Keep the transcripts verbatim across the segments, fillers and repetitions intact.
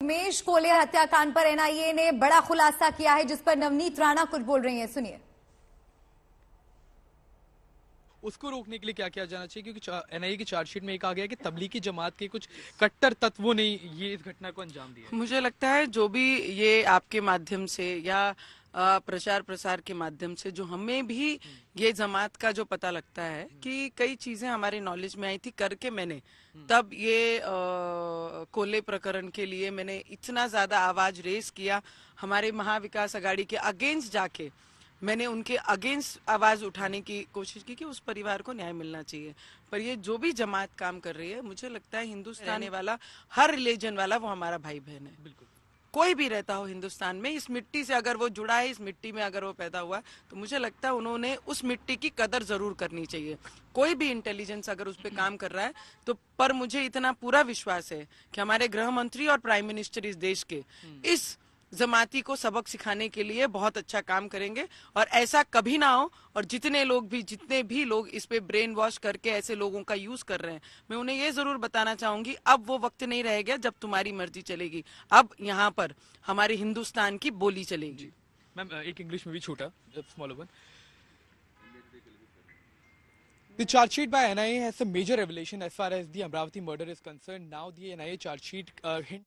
उमेश कोहली हत्याकांड पर एनआईए ने बड़ा खुलासा किया है, जिस पर नवनीत राणा कुछ बोल रही हैं, सुनिए। उसको रोकने के लिए क्या किया जाना चाहिए, क्योंकि एनआईए की चार्जशीट में एक आ गया कि तबलीगी जमात के कुछ कट्टर तत्वों ने ये इस घटना को अंजाम दिया। मुझे लगता है जो भी ये आपके माध्यम से या प्रचार प्रसार के माध्यम से जो हमें भी ये जमात का जो पता लगता है कि कई चीजें हमारे नॉलेज में आई थी करके मैंने तब ये कोले प्रकरण के लिए मैंने इतना ज्यादा आवाज रेस किया, हमारे महाविकास अघाड़ी के अगेंस्ट जाके मैंने उनके अगेंस्ट आवाज उठाने की कोशिश की कि उस परिवार को न्याय मिलना चाहिए। पर ये जो भी जमात काम कर रही है, मुझे लगता है हिंदुस्तान वाला, हर रिलीजन वाला वो हमारा भाई बहन है। बिल्कुल कोई भी रहता हो हिंदुस्तान में, इस मिट्टी से अगर वो जुड़ा है, इस मिट्टी में अगर वो पैदा हुआ, तो मुझे लगता है उन्होंने उस मिट्टी की कदर जरूर करनी चाहिए। कोई भी इंटेलिजेंस अगर उस पर काम कर रहा है तो, पर मुझे इतना पूरा विश्वास है कि हमारे गृह मंत्री और प्राइम मिनिस्टर इस देश के इस जमाती को सबक सिखाने के लिए बहुत अच्छा काम करेंगे और ऐसा कभी ना हो। और जितने लोग भी जितने भी लोग इस पे ब्रेन वॉश करके ऐसे लोगों का यूज कर रहे हैं, मैं उन्हें ये जरूर बताना चाहूंगी, अब वो वक्त नहीं रह गया जब तुम्हारी मर्जी चलेगी, अब यहाँ पर हमारे हिंदुस्तान की बोली चलेगी। मैम एक इंग्लिश में भी छोटा small one. The charge sheet by N I A has a major revelation as far as the Amravati murder is concerned. Now the N I A charge sheet uh, hint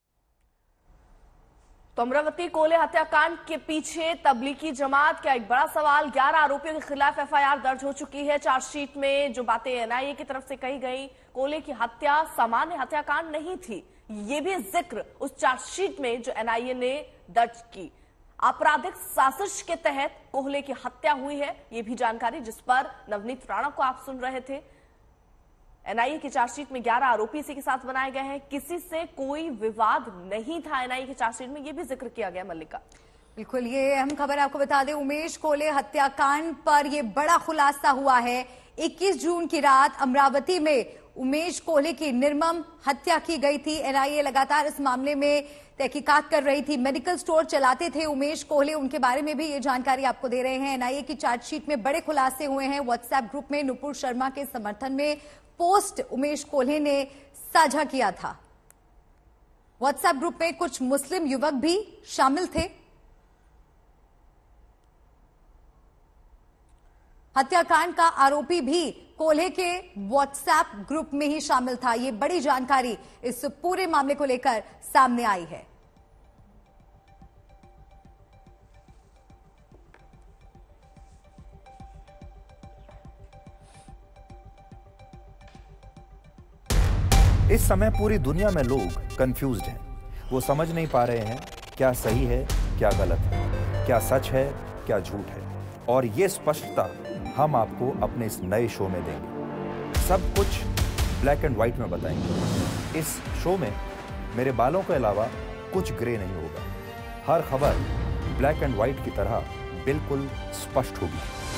तो अमरावती कोले हत्याकांड के पीछे तबलीगी जमात का एक बड़ा सवाल। ग्यारह आरोपियों के खिलाफ एफआईआर दर्ज हो चुकी है। चार्जशीट में जो बातें एनआईए की तरफ से कही गई, कोले की हत्या सामान्य हत्याकांड नहीं थी, ये भी जिक्र उस चार्जशीट में जो एनआईए ने दर्ज की। आपराधिक साजिश के तहत कोहले की हत्या हुई है, ये भी जानकारी जिस पर नवनीत राणा को आप सुन रहे थे। एनआईए की चार्जशीट में ग्यारह आरोपी इसी के साथ बनाए गए हैं, किसी से कोई विवाद नहीं था। एनआईए की चार्जशीट में यह भी जिक्र किया गया। मल्लिका, बिल्कुल, ये अहम खबर आपको बता दें, उमेश कोहले हत्याकांड पर यह बड़ा खुलासा हुआ है। इक्कीस जून की रात अमरावती में उमेश कोहले की निर्मम हत्या की गई थी। एनआईए लगातार इस मामले में तहकीकात कर रही थी। मेडिकल स्टोर चलाते थे उमेश कोहले, उनके बारे में भी ये जानकारी आपको दे रहे हैं। एनआईए की चार्जशीट में बड़े खुलासे हुए हैं। व्हाट्सएप ग्रुप में नुपुर शर्मा के समर्थन में पोस्ट उमेश कोहले ने साझा किया था। व्हाट्सएप ग्रुप में कुछ मुस्लिम युवक भी शामिल थे। हत्याकांड का आरोपी भी कोल्हे के व्हाट्सएप ग्रुप में ही शामिल था। ये बड़ी जानकारी इस पूरे मामले को लेकर सामने आई है। इस समय पूरी दुनिया में लोग कंफ्यूज्ड हैं। वो समझ नहीं पा रहे हैं क्या सही है, क्या गलत है, क्या सच है, क्या झूठ है। और ये स्पष्टता हम आपको अपने इस नए शो में देंगे। सब कुछ ब्लैक एंड व्हाइट में बताएंगे। इस शो में मेरे बालों के अलावा कुछ ग्रे नहीं होगा। हर खबर ब्लैक एंड व्हाइट की तरह बिल्कुल स्पष्ट होगी।